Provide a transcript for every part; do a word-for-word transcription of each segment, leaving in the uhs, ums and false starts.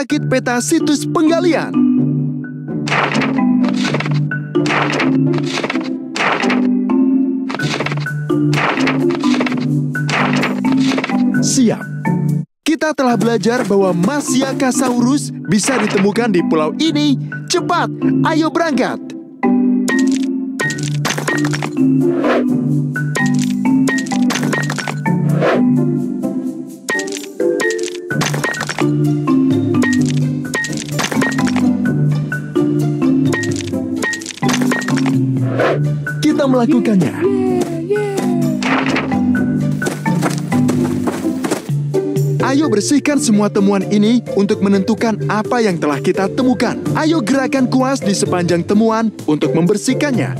merakit peta situs penggalian. Siap. Kita telah belajar bahwa Masiakasaurus bisa ditemukan di pulau ini. Cepat, ayo berangkat. Kita melakukannya. Ayo bersihkan semua temuan ini untuk menentukan apa yang telah kita temukan. Ayo gerakan kuas di sepanjang temuan untuk membersihkannya.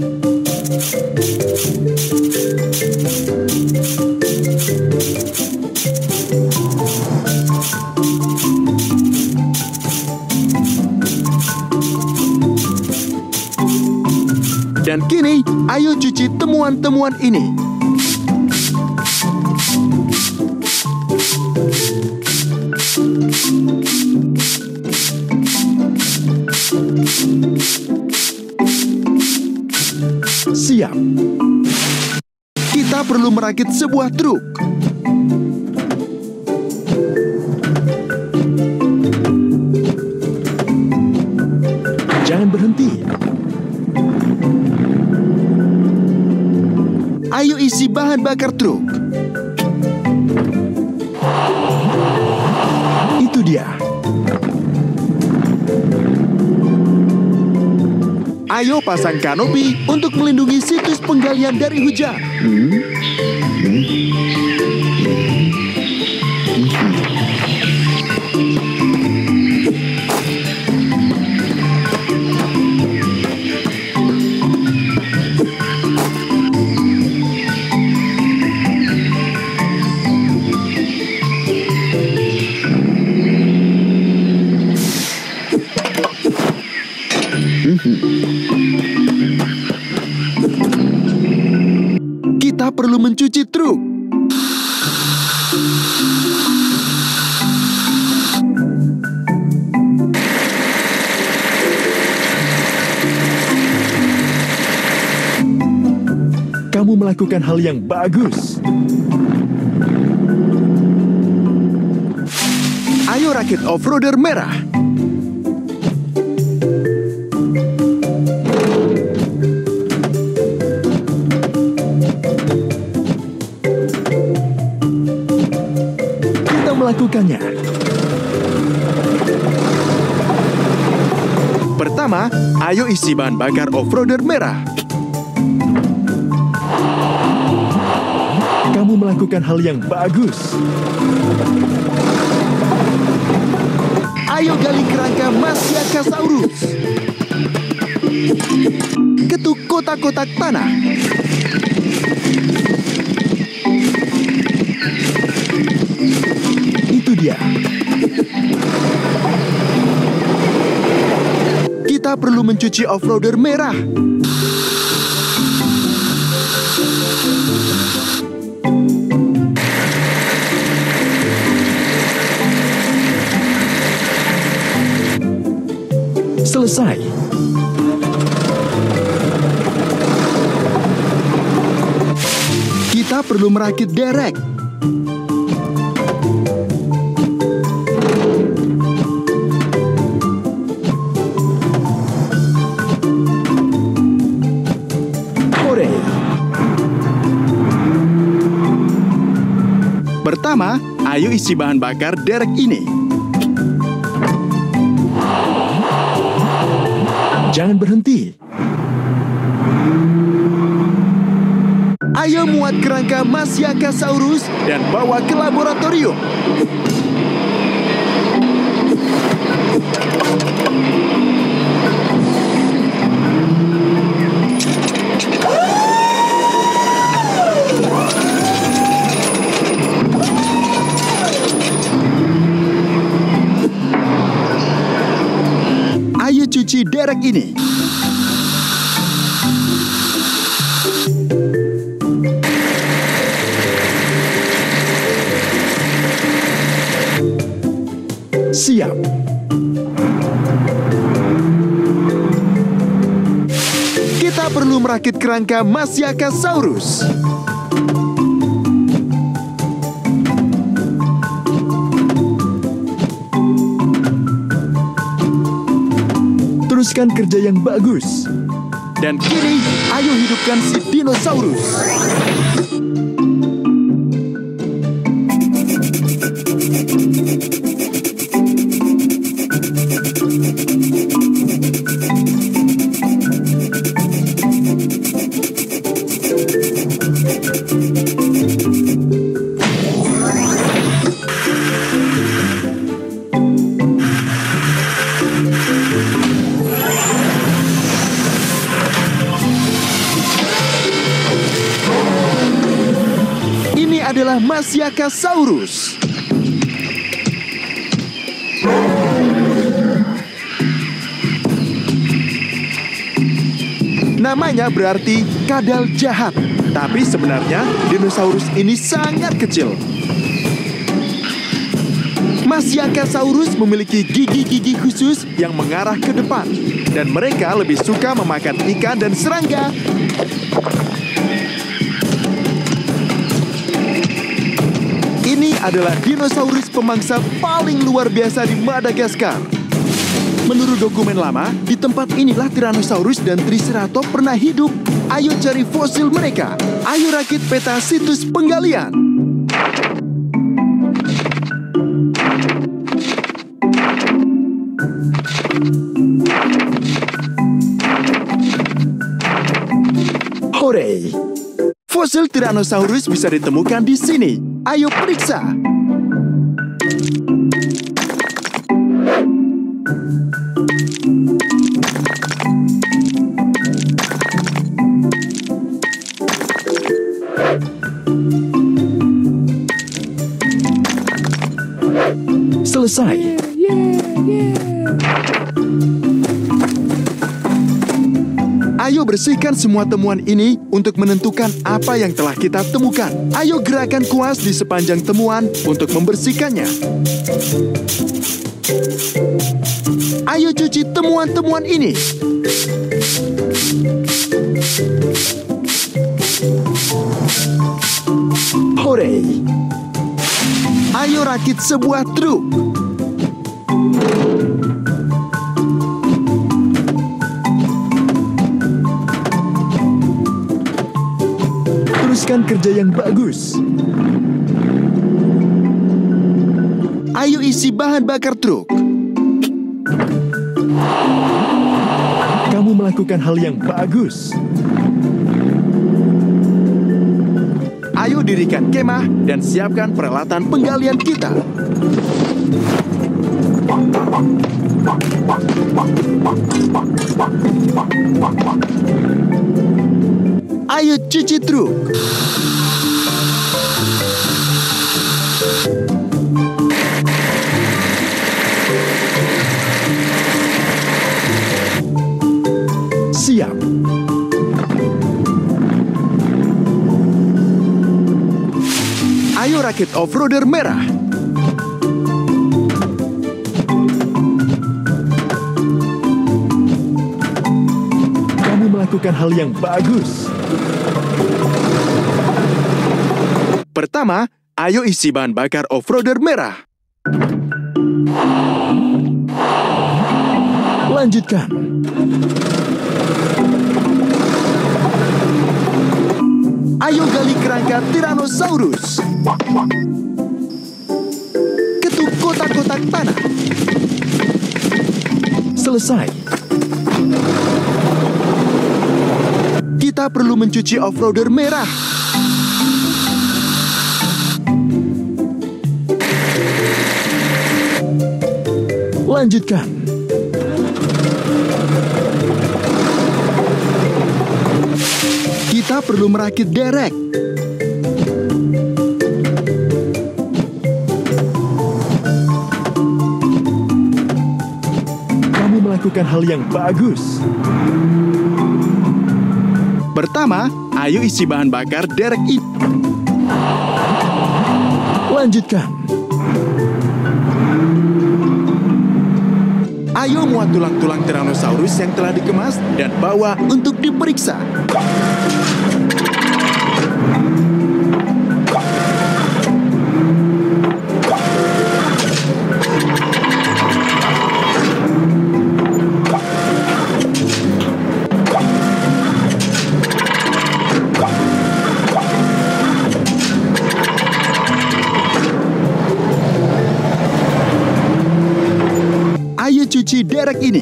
Dan kini, ayo cuci temuan-temuan ini. Siap. Kita perlu merakit sebuah truk. Jangan berhenti. Ayo isi bahan bakar truk. Itu dia. Ayo pasang kanopi untuk melindungi situs penggalian dari hujan. Hmm? Hmm? Kita perlu mencuci truk. Kamu melakukan hal yang bagus. Ayo rakit off-roader merah. Melakukannya. Pertama, ayo isi bahan bakar off-roader merah. Kamu melakukan hal yang bagus. Ayo gali kerangka Masiakasaurus. Ketuk kotak-kotak tanah. Itu dia. Kita perlu mencuci off-roader merah. Selesai. Kita perlu merakit derek. Pertama, ayo isi bahan bakar derek ini. Jangan berhenti. Ayo muat kerangka Masiakasaurus dan bawa ke laboratorium. Ayo cuci derek ini. Siap. perlu merakit kerangka Masiakasaurus. Teruskan kerja yang bagus. Dan kini, ayo hidupkan si dinosaurus. Adalah Masiakasaurus. Namanya berarti kadal jahat, tapi sebenarnya dinosaurus ini sangat kecil. Masiakasaurus memiliki gigi-gigi khusus yang mengarah ke depan, dan mereka lebih suka memakan ikan dan serangga. Ini adalah dinosaurus pemangsa paling luar biasa di Madagaskar. Menurut dokumen lama, di tempat inilah Tyrannosaurus dan Triceratops pernah hidup. Ayo cari fosil mereka. Ayo rakit peta situs penggalian. Hore! Fosil Tyrannosaurus bisa ditemukan di sini. Ayo periksa. Selesai. Ayo bersihkan semua temuan ini untuk menentukan apa yang telah kita temukan. Ayo gerakan kuas di sepanjang temuan untuk membersihkannya. Ayo cuci temuan-temuan ini. Hore! Ayo rakit sebuah truk. Teruskan kerja yang bagus. Ayo isi bahan bakar truk. Kamu melakukan hal yang bagus. Ayo dirikan kemah dan siapkan peralatan penggalian kita. Ayo cuci truk. Siap. Ayo rakit off-roader merah. Kamu melakukan hal yang bagus. Pertama, ayo isi bahan bakar off-roader merah. Lanjutkan. Ayo gali kerangka Tyrannosaurus. Ketuk kotak-kotak tanah. Selesai. Kita perlu mencuci off-roader merah. Lanjutkan. Kita perlu merakit derek. Kamu melakukan hal yang bagus. Pertama, ayo isi bahan bakar derek itu. Lanjutkan. Ayo muat tulang-tulang Tyrannosaurus yang telah dikemas dan bawa untuk diperiksa. Ayo cuci derek ini.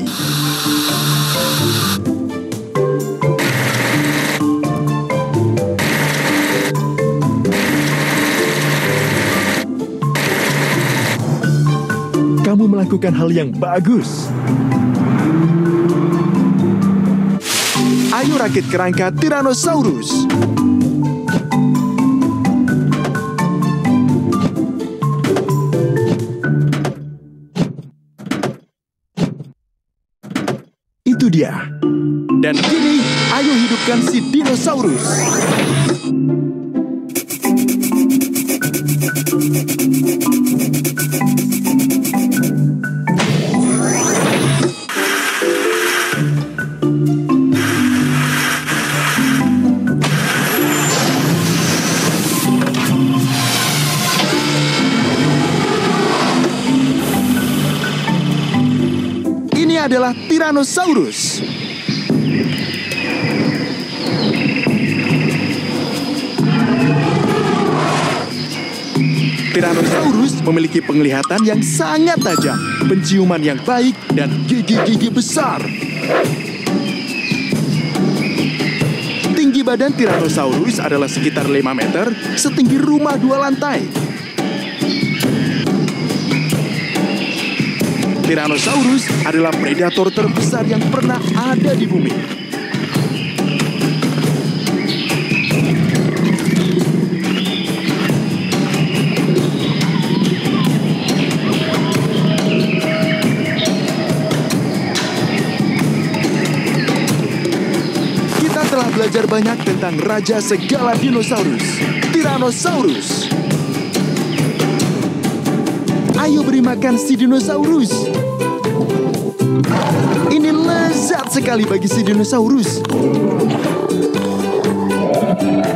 Kamu melakukan hal yang bagus. Ayo rakit kerangka Tyrannosaurus. Itu dia. Dan kini, ayo hidupkan si dinosaurus. Ini adalah Tyrannosaurus. Tyrannosaurus memiliki penglihatan yang sangat tajam, penciuman yang baik, dan gigi-gigi besar. Tinggi badan Tyrannosaurus adalah sekitar lima meter, setinggi rumah dua lantai. Tyrannosaurus adalah predator terbesar yang pernah ada di bumi. Kita telah belajar banyak tentang raja segala dinosaurus, Tyrannosaurus. Ayo beri makan si dinosaurus. Ini lezat sekali bagi si dinosaurus.